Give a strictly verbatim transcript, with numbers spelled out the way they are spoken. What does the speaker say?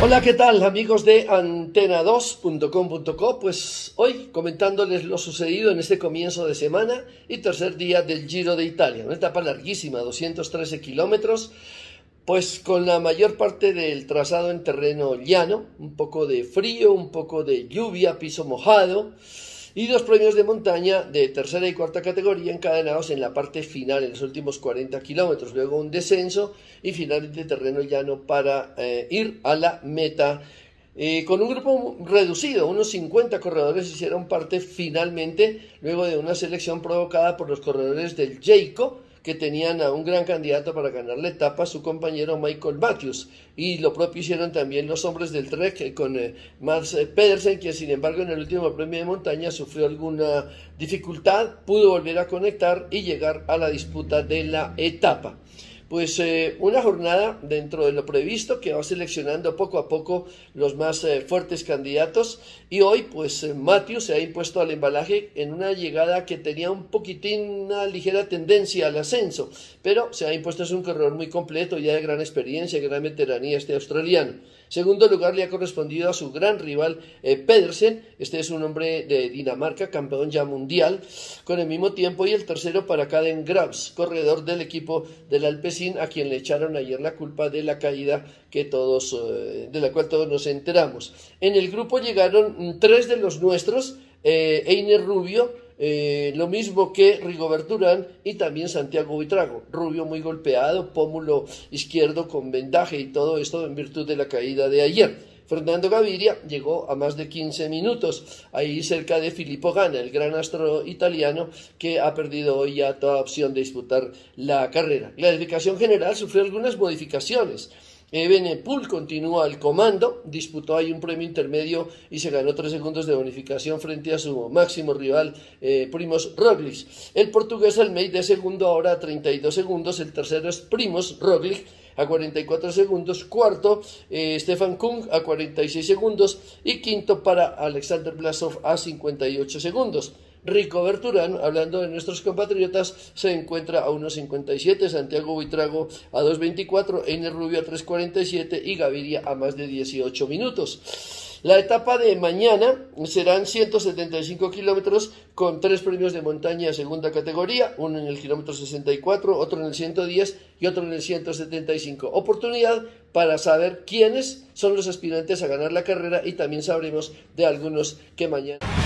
Hola, ¿qué tal amigos de antena dos punto com punto co? Pues hoy comentándoles lo sucedido en este comienzo de semana y tercer día del Giro de Italia, una etapa larguísima, doscientos trece kilómetros, pues con la mayor parte del trazado en terreno llano, un poco de frío, un poco de lluvia, piso mojado, y dos premios de montaña de tercera y cuarta categoría encadenados en la parte final, en los últimos cuarenta kilómetros, luego un descenso y finalmente terreno llano para eh, ir a la meta. Eh, con un grupo reducido, unos cincuenta corredores hicieron parte finalmente, luego de una selección provocada por los corredores del Jayco, que tenían a un gran candidato para ganar la etapa, su compañero Michael Matthews, y lo propio hicieron también los hombres del Trek con eh, Mads Pedersen, quien sin embargo en el último premio de montaña sufrió alguna dificultad, pudo volver a conectar y llegar a la disputa de la etapa. Pues eh, una jornada dentro de lo previsto que va seleccionando poco a poco los más eh, fuertes candidatos, y hoy pues eh, Matthews se ha impuesto al embalaje en una llegada que tenía un poquitín, una ligera tendencia al ascenso, pero se ha impuesto, es un corredor muy completo, ya de gran experiencia, gran veteranía este australiano. Segundo lugar le ha correspondido a su gran rival eh, Pedersen, este es un hombre de Dinamarca, campeón ya mundial, con el mismo tiempo, y el tercero para Caden Grabs, corredor del equipo del Alpecin, a quien le echaron ayer la culpa de la caída que todos, eh, de la cual todos nos enteramos. En el grupo llegaron tres de los nuestros, eh, Einer Rubio, Eh, lo mismo que Rigoberto Urán y también Santiago Buitrago. Rubio muy golpeado, pómulo izquierdo con vendaje y todo esto en virtud de la caída de ayer. Fernando Gaviria llegó a más de quince minutos, ahí cerca de Filippo Ganna, el gran astro italiano que ha perdido hoy ya toda opción de disputar la carrera. La clasificación general sufrió algunas modificaciones. Evenepoel continúa al comando, disputó ahí un premio intermedio y se ganó tres segundos de bonificación frente a su máximo rival eh, Primož Roglič. El portugués Almeida de segundo ahora a treinta y dos segundos, el tercero es Primož Roglič a cuarenta y cuatro segundos, cuarto eh, Stefan Kung a cuarenta y seis segundos y quinto para Alexander Blasov a cincuenta y ocho segundos. Rigoberto Urán, hablando de nuestros compatriotas, se encuentra a uno cincuenta y siete, Santiago Buitrago a dos veinticuatro, Einer Rubio a tres cuarenta y siete y Gaviria a más de dieciocho minutos. La etapa de mañana serán ciento setenta y cinco kilómetros con tres premios de montaña de segunda categoría, uno en el kilómetro sesenta y cuatro, otro en el ciento diez y otro en el ciento setenta y cinco. Oportunidad para saber quiénes son los aspirantes a ganar la carrera y también sabremos de algunos que mañana...